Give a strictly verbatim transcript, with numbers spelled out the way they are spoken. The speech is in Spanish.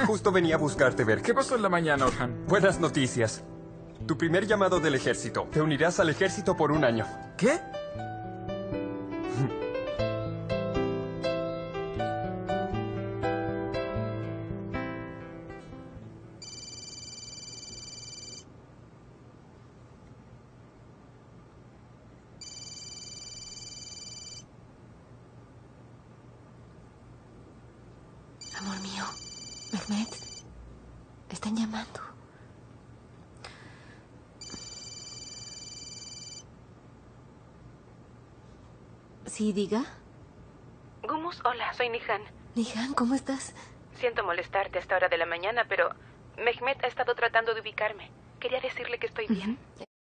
Justo venía a buscarte, Berk. ¿Qué pasó en la mañana, Orhan? Buenas noticias. Tu primer llamado del ejército. Te unirás al ejército por un año. ¿Qué? Amor mío, Mehmet, están llamando. Sí, diga. Gumus, hola, soy Nihan. Nihan, ¿cómo estás? Siento molestarte a esta hora de la mañana, pero Mehmet ha estado tratando de ubicarme. Quería decirle que estoy bien. Ujú.